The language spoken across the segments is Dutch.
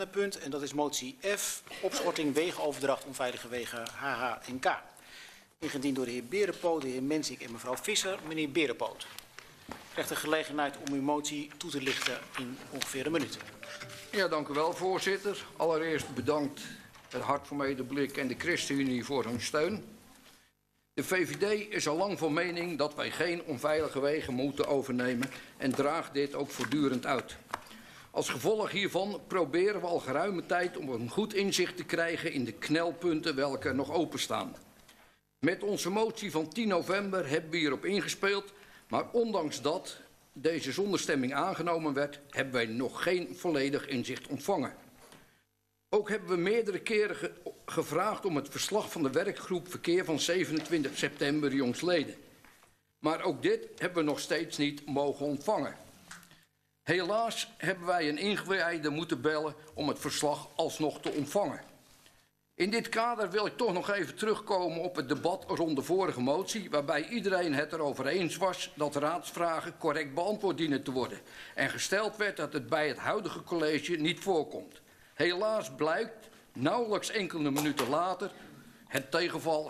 agendapunt. En dat is motie F, opschorting wegenoverdracht onveilige wegen HH en K. Ingediend door de heer Berenpoot, de heer Mensink en mevrouw Visser. Meneer Berenpoot, u krijgt de gelegenheid om uw motie toe te lichten in ongeveer een minuut. Ja, dank u wel, voorzitter. Allereerst bedankt het Hart voor Medeblik en de ChristenUnie voor hun steun. De VVD is al lang van mening dat wij geen onveilige wegen moeten overnemen en draagt dit ook voortdurend uit. Als gevolg hiervan proberen we al geruime tijd om een goed inzicht te krijgen in de knelpunten welke nog openstaan. Met onze motie van 10 november hebben we hierop ingespeeld, maar ondanks dat deze zonder stemming aangenomen werd, hebben wij nog geen volledig inzicht ontvangen. Ook hebben we meerdere keren gevraagd om het verslag van de werkgroep verkeer van 27 september jongstleden. Maar ook dit hebben we nog steeds niet mogen ontvangen. Helaas hebben wij een ingewijde moeten bellen om het verslag alsnog te ontvangen. In dit kader wil ik toch nog even terugkomen op het debat rond de vorige motie, waarbij iedereen het erover eens was dat raadsvragen correct beantwoord dienen te worden en gesteld werd dat het bij het huidige college niet voorkomt. Helaas blijkt, nauwelijks enkele minuten later, het tegendeel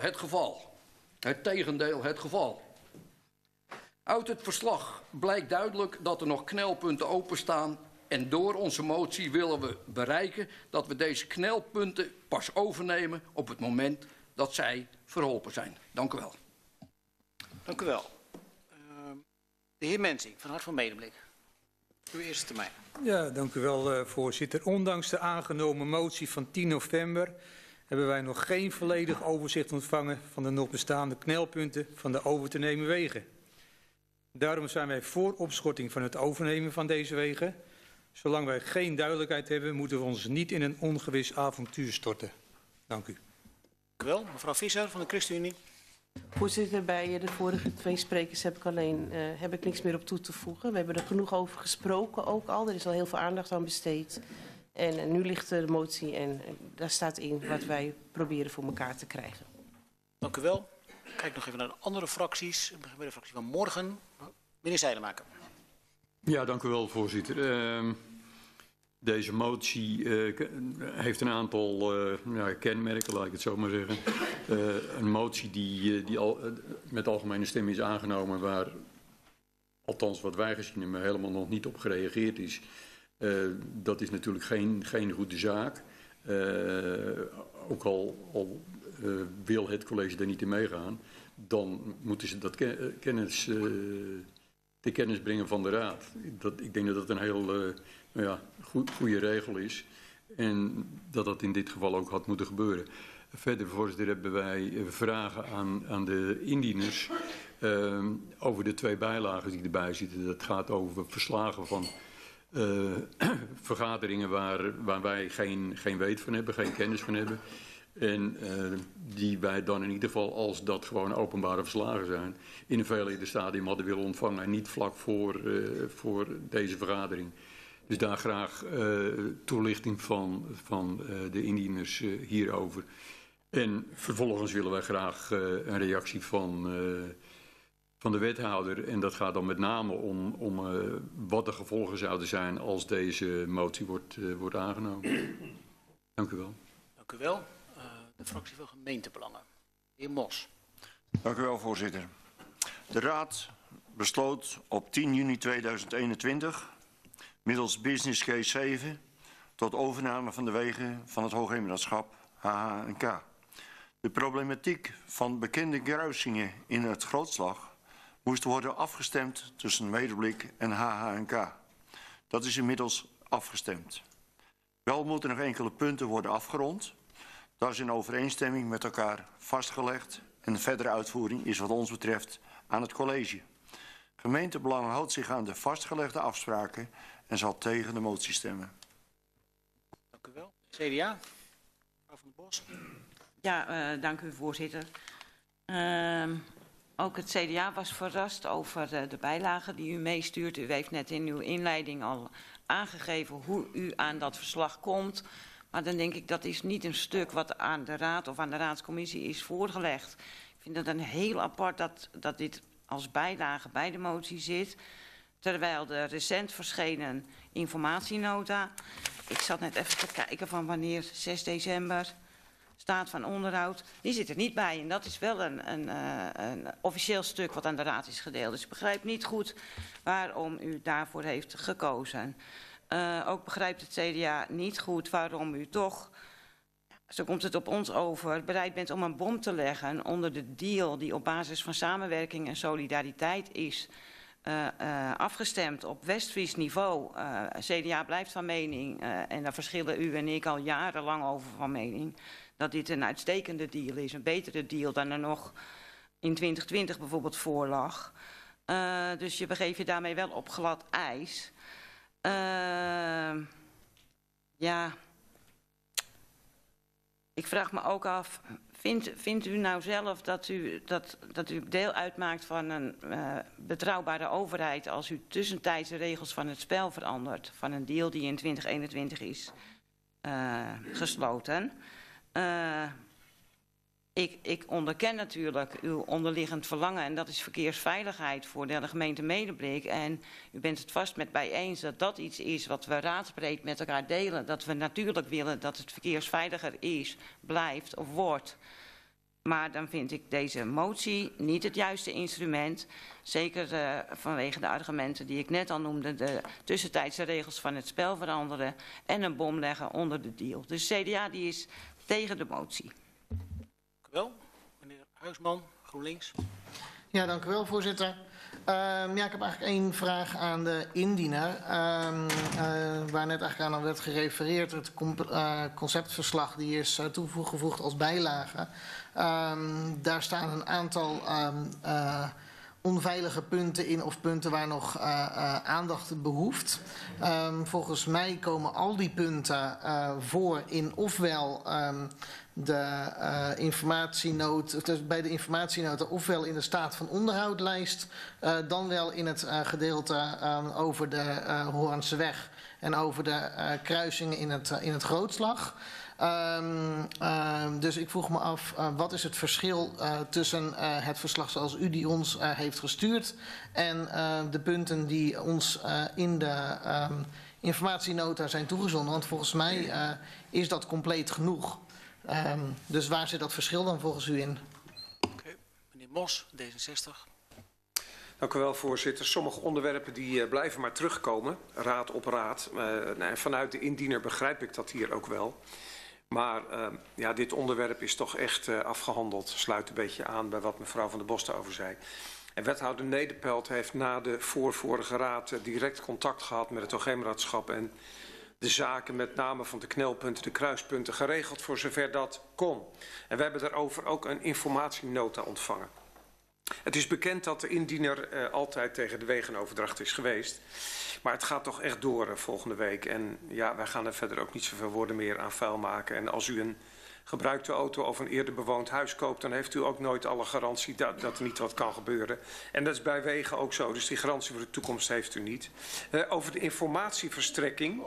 het geval. Uit het verslag blijkt duidelijk dat er nog knelpunten openstaan en door onze motie willen we bereiken dat we deze knelpunten pas overnemen op het moment dat zij verholpen zijn. Dank u wel. Dank u wel. De heer Mensink van Hart van Medeblik. Uw eerste termijn. Ja, dank u wel, voorzitter. Ondanks de aangenomen motie van 10 november hebben wij nog geen volledig overzicht ontvangen van de nog bestaande knelpunten van de over te nemen wegen. Daarom zijn wij voor opschorting van het overnemen van deze wegen. Zolang wij geen duidelijkheid hebben, moeten we ons niet in een ongewis avontuur storten. Dank u. Dank u wel. Mevrouw Visser van de ChristenUnie. Voorzitter, bij de vorige twee sprekers heb ik niks meer op toe te voegen. We hebben er genoeg over gesproken ook al. Er is al heel veel aandacht aan besteed. En nu ligt de motie en daar staat in wat wij proberen voor elkaar te krijgen. Dank u wel. Kijk nog even naar de andere fracties. We beginnen bij de fractie van Morgen. Meneer Zijlemaker. Ja, dank u wel, voorzitter. Deze motie heeft een aantal kenmerken, laat ik het zo maar zeggen. Een motie die al met algemene stem is aangenomen, waar, althans wat wij gezien hebben, helemaal nog niet op gereageerd is. Dat is natuurlijk geen goede zaak. Ook al wil het college daar niet in meegaan, dan moeten ze dat te kennis brengen van de Raad. Ik denk dat dat een heel goede regel is en dat dat in dit geval ook had moeten gebeuren. Verder, voorzitter, hebben wij vragen aan de indieners over de twee bijlagen die erbij zitten. Dat gaat over verslagen van vergaderingen waar wij geen weet van hebben, geen kennis van hebben. En die wij dan in ieder geval, als dat gewoon openbare verslagen zijn, in een veel eerder stadium hadden willen ontvangen en niet vlak voor deze vergadering. Dus daar graag toelichting van de indieners hierover. En vervolgens willen wij graag een reactie van de wethouder. En dat gaat dan met name om wat de gevolgen zouden zijn als deze motie wordt aangenomen. Dank u wel. Dank u wel. De fractie van Gemeentebelangen. De heer Mos. Dank u wel, voorzitter. De Raad besloot op 10 juni 2021 middels Business Case 7 tot overname van de wegen van het Hoogheemraadschap HH en K. De problematiek van bekende kruisingen in het Grootslag moest worden afgestemd tussen Medeblik en HH en K. Dat is inmiddels afgestemd. Wel moeten nog enkele punten worden afgerond. Dat is in overeenstemming met elkaar vastgelegd en de verdere uitvoering is wat ons betreft aan het college. Gemeentebelangen houdt zich aan de vastgelegde afspraken en zal tegen de motie stemmen. Dank u wel. CDA, mevrouw van der Bos. Ja, dank u, voorzitter. Ook het CDA was verrast over de bijlagen die u meestuurt. U heeft net in uw inleiding al aangegeven hoe u aan dat verslag komt. Maar dan denk ik, dat is niet een stuk wat aan de Raad of aan de Raadscommissie is voorgelegd. Ik vind het een heel apart dat dit als bijlage bij de motie zit. terwijl de recent verschenen informatienota, ik zat net even te kijken van wanneer, 6 december, staat van onderhoud, die zit er niet bij. En dat is wel een officieel stuk wat aan de Raad is gedeeld. Dus ik begrijp niet goed waarom u daarvoor heeft gekozen. Ook begrijpt het CDA niet goed waarom u toch, zo komt het op ons over, bereid bent om een bom te leggen onder de deal die op basis van samenwerking en solidariteit is afgestemd op Westfries niveau. CDA blijft van mening, en daar verschillen u en ik al jarenlang over van mening, dat dit een uitstekende deal is, een betere deal dan er nog in 2020 bijvoorbeeld voor lag. Dus je begeeft je daarmee wel op glad ijs. Ja, ik vraag me ook af, vindt u nou zelf dat u deel uitmaakt van een betrouwbare overheid als u tussentijds de regels van het spel verandert, van een deal die in 2021 is gesloten? Ik onderken natuurlijk uw onderliggend verlangen en dat is verkeersveiligheid voor de gemeente Medemblik. En u bent het vast met mij eens dat dat iets is wat we raadsbreed met elkaar delen. Dat we natuurlijk willen dat het verkeersveiliger is, blijft of wordt. Maar dan vind ik deze motie niet het juiste instrument. Zeker vanwege de argumenten die ik net al noemde. De tussentijdse regels van het spel veranderen en een bom leggen onder de deal. Dus CDA die is tegen de motie. Dank u wel. Meneer Huisman, GroenLinks. Ja, dank u wel, voorzitter. Ja, ik heb eigenlijk één vraag aan de indiener. Waar net eigenlijk aan werd gerefereerd. Het conceptverslag die is toegevoegd als bijlage. Daar staan een aantal onveilige punten in of punten waar nog aandacht behoeft. Volgens mij komen al die punten voor in ofwel de informatienota, dus bij de informatienota, ofwel in de staat van onderhoudlijst, dan wel in het gedeelte over de Hoornse weg en over de kruisingen in het Grootslag. Dus ik vroeg me af, wat is het verschil tussen het verslag zoals u die ons heeft gestuurd en de punten die ons in de informatienota zijn toegezonden? Want volgens mij is dat compleet genoeg. Dus waar zit dat verschil dan volgens u in? Okay. Meneer Mos, D66. Dank u wel, voorzitter. Sommige onderwerpen die blijven maar terugkomen, raad op raad. Vanuit de indiener begrijp ik dat hier ook wel. Maar ja, dit onderwerp is toch echt afgehandeld. Sluit een beetje aan bij wat mevrouw Van der Bos daarover zei. En wethouder Nederpelt heeft na de vorige raad direct contact gehad met het OG-raadschap en de zaken met name van de knelpunten, de kruispunten geregeld voor zover dat kon. En we hebben daarover ook een informatienota ontvangen. Het is bekend dat de indiener altijd tegen de wegenoverdracht is geweest. Maar het gaat toch echt door volgende week. En ja, wij gaan er verder ook niet zoveel woorden meer aan vuil maken. En als u een gebruikte auto of een eerder bewoond huis koopt, dan heeft u ook nooit alle garantie dat er niet wat kan gebeuren. En dat is bij wegen ook zo. Dus die garantie voor de toekomst heeft u niet. Over de informatieverstrekking.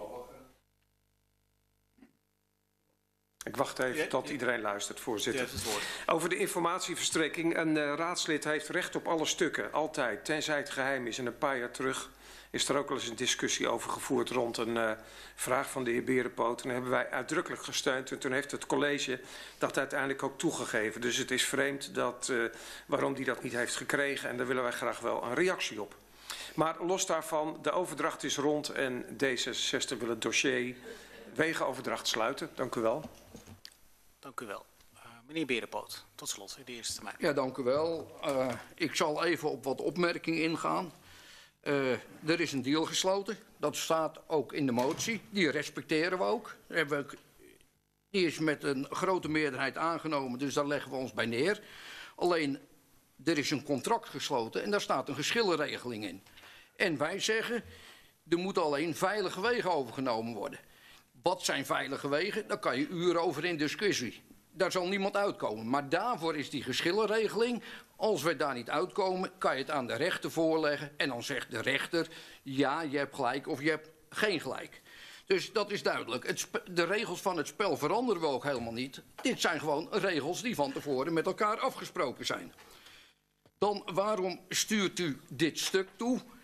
Ik wacht even tot iedereen luistert, voorzitter. Over de informatieverstrekking. Een raadslid heeft recht op alle stukken, altijd, tenzij het geheim is. En een paar jaar terug is er ook al eens een discussie over gevoerd rond een vraag van de heer Berenpoot. En dat hebben wij uitdrukkelijk gesteund. En toen heeft het college dat uiteindelijk ook toegegeven. Dus het is vreemd dat, waarom die dat niet heeft gekregen. En daar willen wij graag wel een reactie op. Maar los daarvan, de overdracht is rond en D66 wil het dossier wegenoverdracht sluiten. Dank u wel. Dank u wel. Meneer Berenpoot, tot slot, in de eerste termijn. Ja, dank u wel. Ik zal even op wat opmerkingen ingaan. Er is een deal gesloten. Dat staat ook in de motie. Die respecteren we ook. Die is met een grote meerderheid aangenomen, dus daar leggen we ons bij neer. Alleen, er is een contract gesloten en daar staat een geschillenregeling in. En wij zeggen, er moeten alleen veilige wegen overgenomen worden. Wat zijn veilige wegen? Daar kan je uren over in discussie. Daar zal niemand uitkomen. Maar daarvoor is die geschillenregeling. Als we daar niet uitkomen, kan je het aan de rechter voorleggen. En dan zegt de rechter, ja, je hebt gelijk of je hebt geen gelijk. Dus dat is duidelijk. De regels van het spel veranderen we ook helemaal niet. Dit zijn gewoon regels die van tevoren met elkaar afgesproken zijn. Dan, waarom stuurt u dit stuk toe?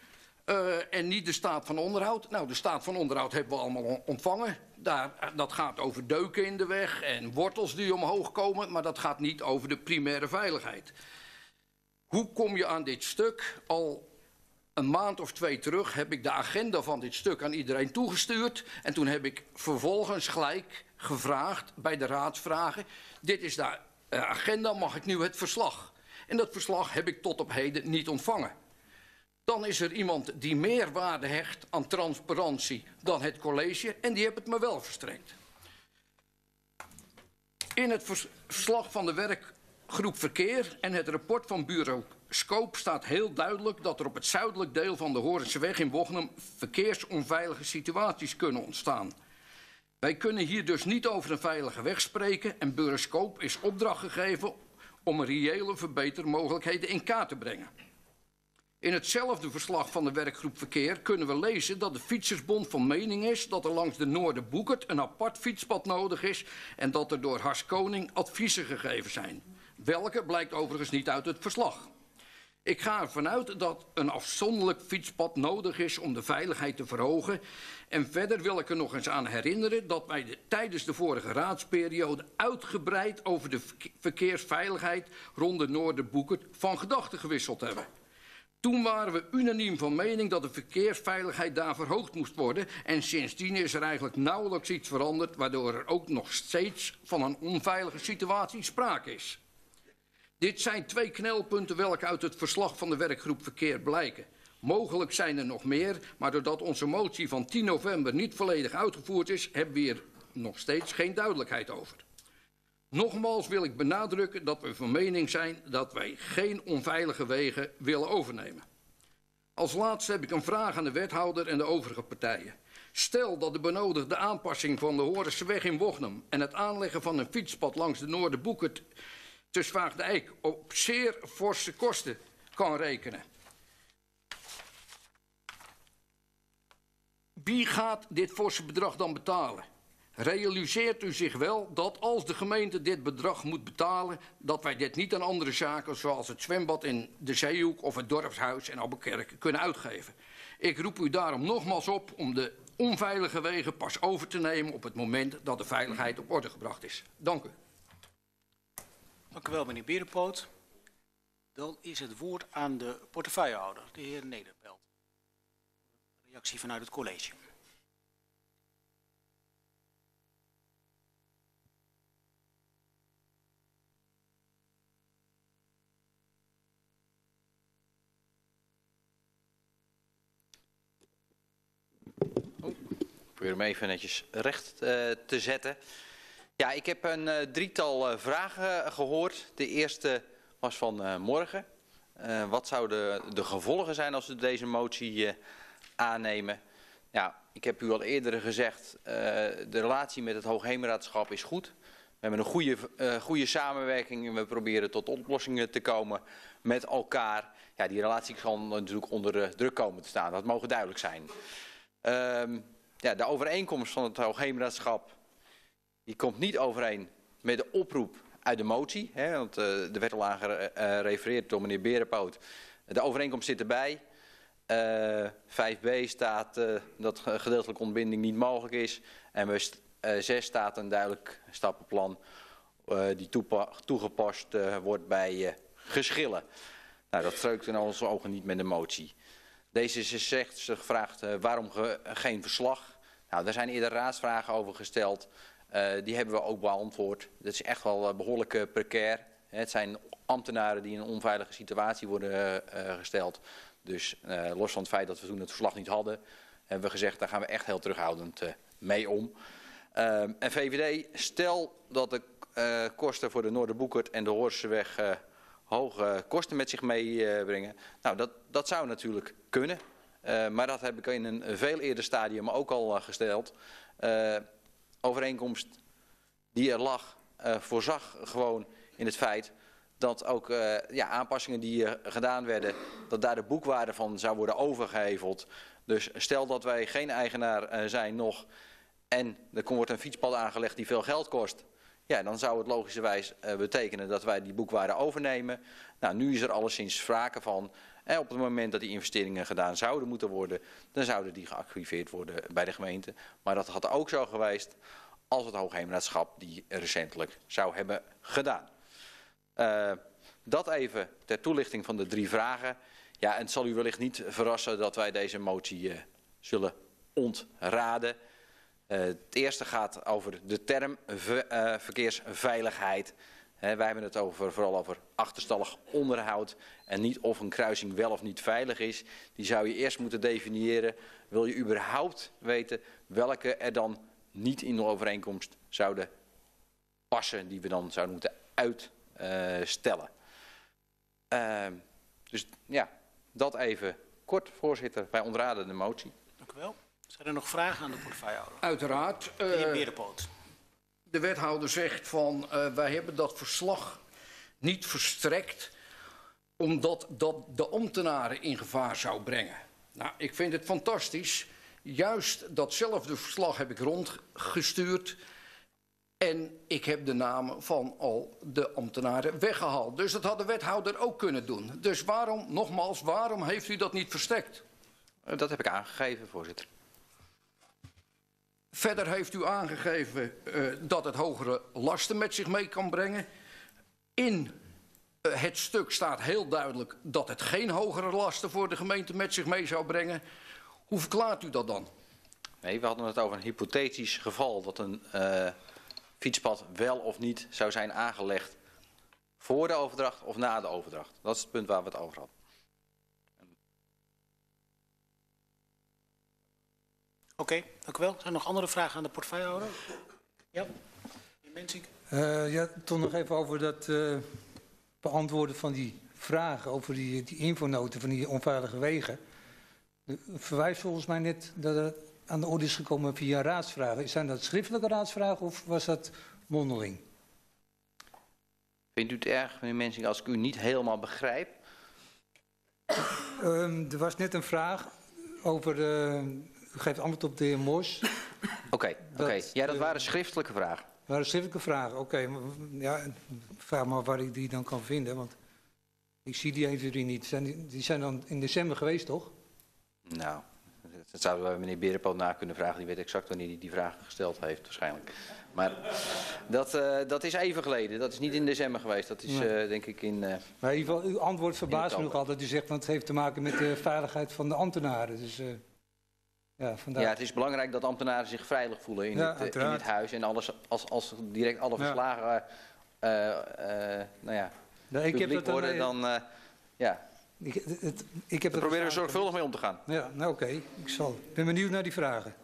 En niet de staat van onderhoud. Nou, de staat van onderhoud hebben we allemaal ontvangen. Dat gaat over deuken in de weg en wortels die omhoog komen, maar dat gaat niet over de primaire veiligheid. Hoe kom je aan dit stuk? Al een maand of 2 terug heb ik de agenda van dit stuk aan iedereen toegestuurd. En toen heb ik vervolgens gelijk gevraagd bij de raadsvragen: dit is de agenda, mag ik nu het verslag? En dat verslag heb ik tot op heden niet ontvangen. Dan is er iemand die meer waarde hecht aan transparantie dan het college en die heeft het me wel verstrekt. In het verslag van de werkgroep Verkeer en het rapport van bureau Scope staat heel duidelijk dat er op het zuidelijk deel van de Horenseweg in Wognum verkeersonveilige situaties kunnen ontstaan. Wij kunnen hier dus niet over een veilige weg spreken en bureau Scope is opdracht gegeven om reële verbetermogelijkheden in kaart te brengen. In hetzelfde verslag van de werkgroep Verkeer kunnen we lezen dat de Fietsersbond van mening is dat er langs de Noorderboekert een apart fietspad nodig is en dat er door Haskoning adviezen gegeven zijn. Welke blijkt overigens niet uit het verslag. Ik ga ervan uit dat een afzonderlijk fietspad nodig is om de veiligheid te verhogen. En verder wil ik er nog eens aan herinneren dat wij tijdens de vorige raadsperiode uitgebreid over de verkeersveiligheid rond de Noorderboekert van gedachten gewisseld hebben. Toen waren we unaniem van mening dat de verkeersveiligheid daar verhoogd moest worden. En sindsdien is er eigenlijk nauwelijks iets veranderd, waardoor er ook nog steeds van een onveilige situatie sprake is. Dit zijn 2 knelpunten welke uit het verslag van de werkgroep Verkeer blijken. Mogelijk zijn er nog meer, maar doordat onze motie van 10 november niet volledig uitgevoerd is, hebben we hier nog steeds geen duidelijkheid over. Nogmaals wil ik benadrukken dat we van mening zijn dat wij geen onveilige wegen willen overnemen. Als laatste heb ik een vraag aan de wethouder en de overige partijen. Stel dat de benodigde aanpassing van de Horenseweg in Wognum en het aanleggen van een fietspad langs de Noorderboekert te Zwaagdijk op zeer forse kosten kan rekenen. Wie gaat dit forse bedrag dan betalen? Realiseert u zich wel dat als de gemeente dit bedrag moet betalen, dat wij dit niet aan andere zaken zoals het zwembad in de Zeehoek of het dorpshuis in Albuquerque kunnen uitgeven? Ik roep u daarom nogmaals op om de onveilige wegen pas over te nemen op het moment dat de veiligheid op orde gebracht is. Dank u. Dank u wel, meneer Berenpoot. Dan is het woord aan de portefeuillehouder, de heer Nederpelt. Reactie vanuit het college. Ik probeer hem even netjes recht te zetten. Ja, ik heb een 3-tal vragen gehoord. De eerste was van morgen. Wat zouden de gevolgen zijn als we deze motie aannemen? Ja, ik heb u al eerder gezegd, de relatie met het Hoogheemraadschap is goed. We hebben een goede samenwerking en we proberen tot oplossingen te komen met elkaar. Ja, die relatie kan natuurlijk onder druk komen te staan. Dat mogen duidelijk zijn. Ja, de overeenkomst van het Hoogheemraadschap die komt niet overeen met de oproep uit de motie. Hè, want er werd al aan gerefereerd door meneer Berenpoot. De overeenkomst zit erbij. 5b staat dat gedeeltelijke ontbinding niet mogelijk is. En bij 6 staat een duidelijk stappenplan die toegepast wordt bij geschillen. Nou, dat streukt in onze ogen niet met de motie. D66 gevraagd waarom geen verslag. Nou, daar zijn eerder raadsvragen over gesteld. Die hebben we ook beantwoord. Dat is echt wel behoorlijk precair. Het zijn ambtenaren die in een onveilige situatie worden gesteld. Dus los van het feit dat we toen het verslag niet hadden, hebben we gezegd, daar gaan we echt heel terughoudend mee om. En VVD, stel dat de kosten voor de Noorderboekert en de Horenseweg hoge kosten met zich meebrengen. Nou, dat zou natuurlijk kunnen. Maar dat heb ik in een veel eerder stadium ook al gesteld. Overeenkomst die er lag voorzag gewoon in het feit dat ook aanpassingen die gedaan werden, dat daar de boekwaarde van zou worden overgeheveld. Dus stel dat wij geen eigenaar zijn nog en er wordt een fietspad aangelegd die veel geld kost. Ja, dan zou het logischerwijs betekenen dat wij die boekwaarde overnemen. Nou, nu is er alleszins sprake van En op het moment dat die investeringen gedaan zouden moeten worden, dan zouden die geactiveerd worden bij de gemeente. Maar dat had ook zo geweest als het Hoogheemraadschap die recentelijk zou hebben gedaan. Dat even ter toelichting van de 3 vragen. Ja, en het zal u wellicht niet verrassen dat wij deze motie zullen ontraden. Het eerste gaat over de term verkeersveiligheid. Wij hebben het vooral over achterstallig onderhoud en niet of een kruising wel of niet veilig is. Die zou je eerst moeten definiëren. Wil je überhaupt weten welke er dan niet in de overeenkomst zouden passen, die we dan zouden moeten uitstellen. Dus ja, dat even kort, voorzitter. Wij ontraden de motie. Dank u wel. Zijn er nog vragen aan de portefeuillehouder? Uiteraard. De heer Berenpoot. De wethouder zegt van wij hebben dat verslag niet verstrekt omdat dat de ambtenaren in gevaar zou brengen. Nou, ik vind het fantastisch. Juist datzelfde verslag heb ik rondgestuurd en ik heb de namen van al de ambtenaren weggehaald. Dus dat had de wethouder ook kunnen doen. Dus waarom, nogmaals, waarom heeft u dat niet verstrekt? Dat heb ik aangegeven, voorzitter. Verder heeft u aangegeven dat het hogere lasten met zich mee kan brengen. In het stuk staat heel duidelijk dat het geen hogere lasten voor de gemeente met zich mee zou brengen. Hoe verklaart u dat dan? Nee, we hadden het over een hypothetisch geval dat een fietspad wel of niet zou zijn aangelegd voor de overdracht of na de overdracht. Dat is het punt waar we het over hadden. Oké, dank u wel. Zijn er nog andere vragen aan de portefeuillehouder? Ja, meneer Mensink. Ja, toch nog even over dat beantwoorden van die vragen over die infonoten van die onveilige wegen. Verwijs volgens mij net dat het aan de orde is gekomen via raadsvragen. Zijn dat schriftelijke raadsvragen of was dat mondeling? Vindt u het erg, meneer Mensink, als ik u niet helemaal begrijp? Er was net een vraag over... u geeft antwoord op de heer Mos. Oké. Ja, dat waren schriftelijke vragen. Dat waren schriftelijke vragen, oké. Ja, vraag maar waar ik die dan kan vinden, want ik zie die even niet. Die zijn dan in december geweest, toch? Nou, dat zouden we meneer Berenpoot na kunnen vragen. Die weet exact wanneer hij die vragen gesteld heeft, waarschijnlijk. Maar dat is even geleden. Dat is niet in december geweest. Dat is denk ik in... Maar in ieder geval, uw antwoord verbaast me nog altijd. U zegt, want het heeft te maken met de veiligheid van de ambtenaren. Dus... Ja, ja, het is belangrijk dat ambtenaren zich veilig voelen in dit huis. En als direct alle verslagen publiek worden, dan ja. Daar proberen we zorgvuldig mee om te gaan. Ja, nou oké. Ik ben benieuwd naar die vragen.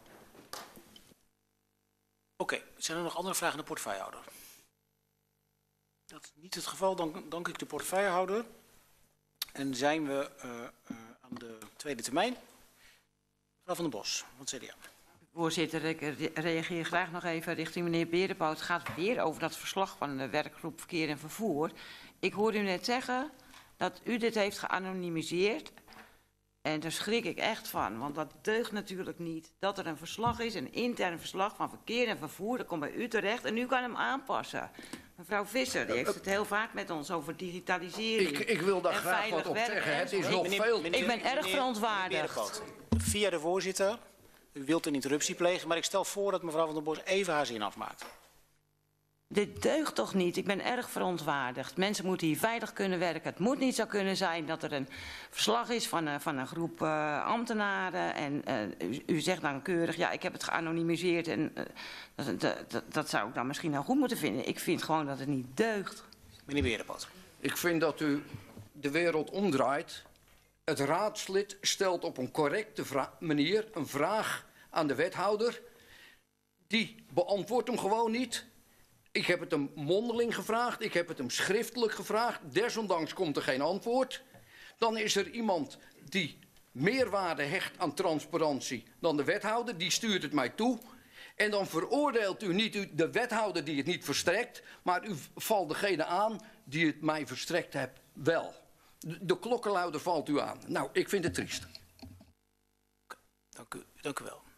Oké, zijn er nog andere vragen aan de portefeuillehouder? Dat is niet het geval, dan dank ik de portefeuillehouder. En zijn we aan de tweede termijn. Mevrouw Van den Bos, van het CDA. Voorzitter, ik reageer graag nog even richting meneer Berenpoot. Het gaat weer over dat verslag van de werkgroep Verkeer en Vervoer. Ik hoorde u net zeggen dat u dit heeft geanonimiseerd. En daar schrik ik echt van, want dat deugt natuurlijk niet. Dat er een verslag is, een intern verslag van Verkeer en Vervoer, dat komt bij u terecht en u kan hem aanpassen. Mevrouw Visser, die heeft het heel vaak met ons over digitalisering. Ik wil daar graag wat op zeggen. Het is nog veel... Ik ben erg verontwaardigd. Via de voorzitter, u wilt een interruptie plegen, maar ik stel voor dat mevrouw Van den Bos even haar zin afmaakt. Dit deugt toch niet? Ik ben erg verontwaardigd. Mensen moeten hier veilig kunnen werken. Het moet niet zo kunnen zijn dat er een verslag is van een groep ambtenaren. En u zegt dan keurig, ja, ik heb het geanonimiseerd. En dat zou ik dan misschien wel goed moeten vinden. Ik vind gewoon dat het niet deugt. Meneer Berenpoot. Ik vind dat u de wereld omdraait. Het raadslid stelt op een correcte manier een vraag aan de wethouder. Die beantwoordt hem gewoon niet. Ik heb het hem mondeling gevraagd, ik heb het hem schriftelijk gevraagd. Desondanks komt er geen antwoord. Dan is er iemand die meerwaarde hecht aan transparantie dan de wethouder. Die stuurt het mij toe. En dan veroordeelt u niet de wethouder die het niet verstrekt. Maar u valt degene aan die het mij verstrekt hebt wel. De klokkenluider valt u aan. Nou, ik vind het triest. Dank u wel.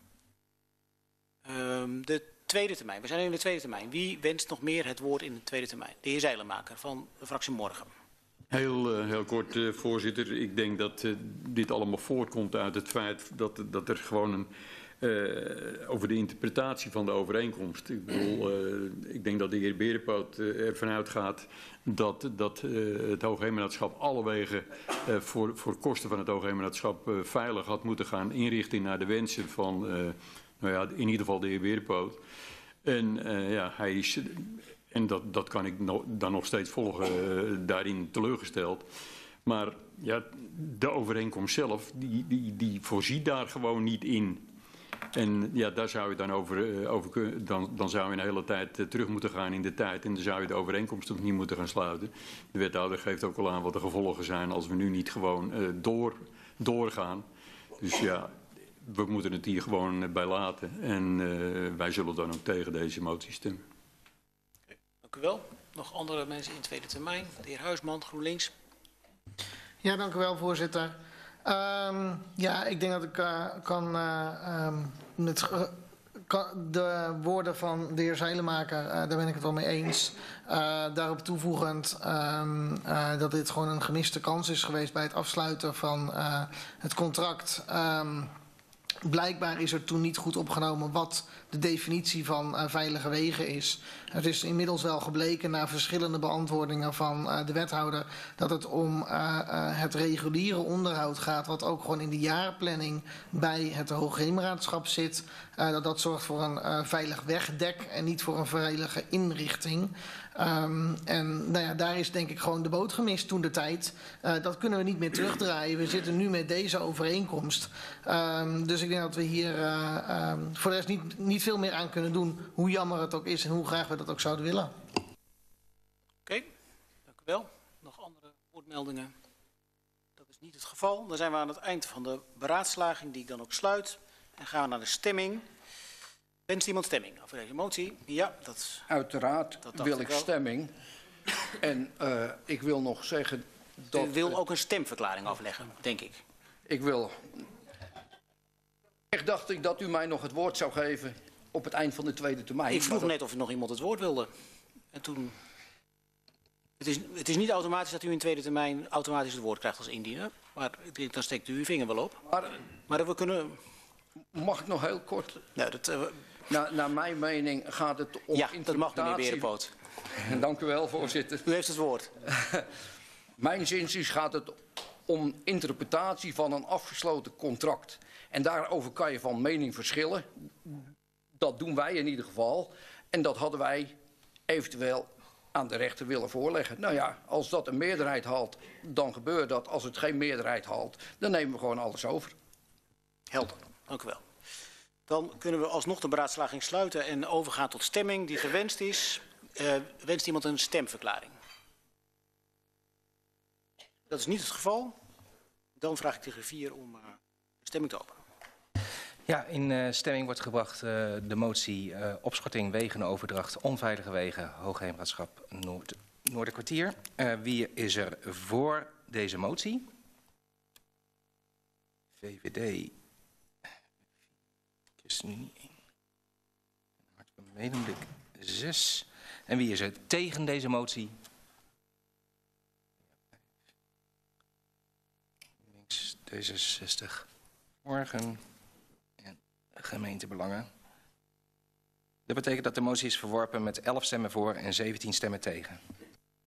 De tweede termijn. We zijn in de tweede termijn. Wie wenst nog meer het woord in de tweede termijn? De heer Zeilenmaker van de fractie Morgen. Heel kort, voorzitter. Ik denk dat dit allemaal voortkomt uit het feit dat er gewoon over de interpretatie van de overeenkomst. Ik bedoel, ik denk dat de heer Berenpoot ervan uitgaat dat het Hoogheemraadschap alle wegen voor kosten van het Hoogheemraadschap veilig had moeten gaan inrichten naar de wensen van, nou ja, in ieder geval de heer Berenpoot. En ja, hij is... En dat kan ik dan nog steeds volgen, daarin teleurgesteld. Maar ja, de overeenkomst zelf, die voorziet daar gewoon niet in. En ja, daar zou je dan over kunnen. Dan zou je een hele tijd terug moeten gaan in de tijd. En dan zou je de overeenkomst ook niet moeten gaan sluiten. De wethouder geeft ook al aan wat de gevolgen zijn als we nu niet gewoon doorgaan. Dus ja, we moeten het hier gewoon bij laten. En wij zullen dan ook tegen deze motie stemmen. Dank u wel. Nog andere mensen in tweede termijn? De heer Huisman, GroenLinks. Ja, dank u wel, voorzitter. Ja, ik denk dat ik de woorden van de heer Zeilemaker, daar ben ik het wel mee eens. Daarop toevoegend dat dit gewoon een gemiste kans is geweest bij het afsluiten van het contract. Blijkbaar is er toen niet goed opgenomen wat de definitie van veilige wegen is. Het is inmiddels wel gebleken na verschillende beantwoordingen van de wethouder dat het om het reguliere onderhoud gaat, wat ook gewoon in de jaarplanning bij het Hoogheemraadschap zit. Dat zorgt voor een veilig wegdek en niet voor een veilige inrichting. En nou ja, daar is denk ik gewoon de boot gemist toen de tijd. Dat kunnen we niet meer terugdraaien. We zitten nu met deze overeenkomst. Dus ik denk dat we hier voor de rest niet veel meer aan kunnen doen. Hoe jammer het ook is en hoe graag we dat ook zouden willen. Oké, dank u wel. Nog andere woordmeldingen? Dat is niet het geval. Dan zijn we aan het eind van de beraadslaging die ik dan ook sluit. En gaan we naar de stemming. Wenst iemand stemming over deze motie? Ja, dat... Uiteraard wil ik stemming. En ik wil nog zeggen dat... U wil ook een stemverklaring afleggen, denk ik. Ik wil... Echt dacht ik dat u mij nog het woord zou geven op het eind van de tweede termijn. Ik vroeg net of er nog iemand het woord wilde. En toen... Het is niet automatisch dat u in tweede termijn automatisch het woord krijgt als indiener. Maar dan steekt u uw vinger wel op. Maar we kunnen... Mag ik nog heel kort... Ja, dat... Naar mijn mening gaat het om interpretatie... dat mag meneer Berenpoot. Dank u wel, voorzitter. U heeft het woord. Mijn zinziens gaat het om interpretatie van een afgesloten contract. En daarover kan je van mening verschillen. Dat doen wij in ieder geval. En dat hadden wij eventueel aan de rechter willen voorleggen. Nou ja, als dat een meerderheid haalt, dan gebeurt dat. Als het geen meerderheid haalt, dan nemen we gewoon alles over. Helder, dank u wel. Dan kunnen we alsnog de beraadslaging sluiten en overgaan tot stemming die gewenst is. Wenst iemand een stemverklaring? Dat is niet het geval. Dan vraag ik de griffier om stemming te openen. Ja, in stemming wordt gebracht de motie opschorting wegenoverdracht onveilige wegen Hoogheemraadschap Noorderkwartier. Wie is er voor deze motie? VVD. ChristenUnie 1. Hart van Medemblik 6. En wie is er tegen deze motie? Links D66. Morgen. En gemeentebelangen. Dat betekent dat de motie is verworpen met 11 stemmen voor en 17 stemmen tegen.